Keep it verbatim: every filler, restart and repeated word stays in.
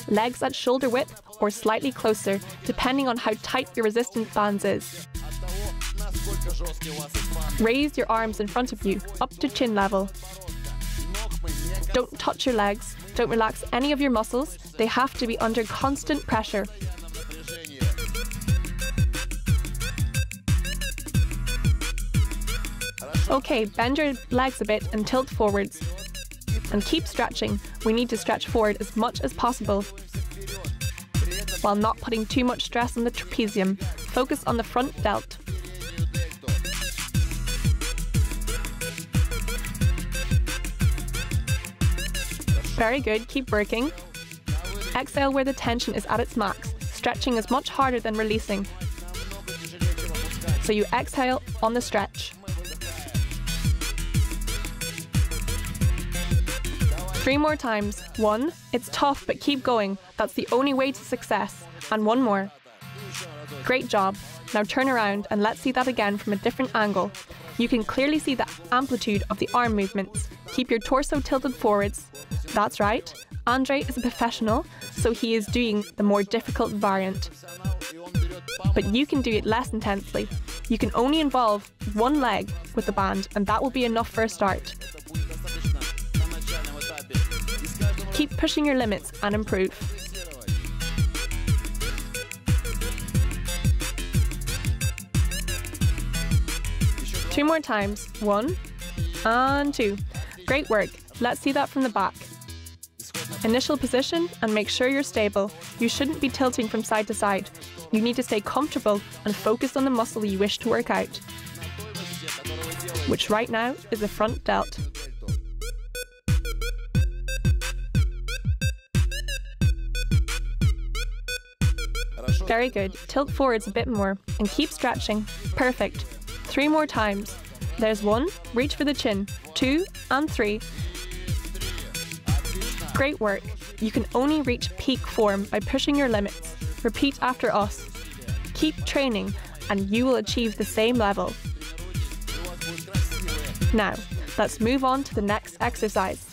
legs at shoulder width or slightly closer, depending on how tight your resistance bands is. Raise your arms in front of you, up to chin level. Don't touch your legs, don't relax any of your muscles, they have to be under constant pressure. Okay, bend your legs a bit and tilt forwards. And keep stretching. We need to stretch forward as much as possible, while not putting too much stress on the trapezium. Focus on the front delt. Very good, keep working. Exhale where the tension is at its max. Stretching is much harder than releasing. So you exhale on the stretch. Three more times. One, it's tough, but keep going. That's the only way to success. And one more. Great job. Now turn around and let's see that again from a different angle. You can clearly see the amplitude of the arm movements. Keep your torso tilted forwards. That's right. Andre is a professional, so he is doing the more difficult variant. But you can do it less intensely. You can only involve one leg with the band, and that will be enough for a start. Keep pushing your limits and improve. Two more times. One and two. Great work. Let's see that from the back. Initial position and make sure you're stable. You shouldn't be tilting from side to side. You need to stay comfortable and focus on the muscle you wish to work out, which right now is the front delt. Very good. Tilt forwards a bit more and keep stretching. Perfect. Three more times. There's one, reach for the chin, two and three. Great work. You can only reach peak form by pushing your limits. Repeat after us. Keep training and you will achieve the same level. Now, let's move on to the next exercise.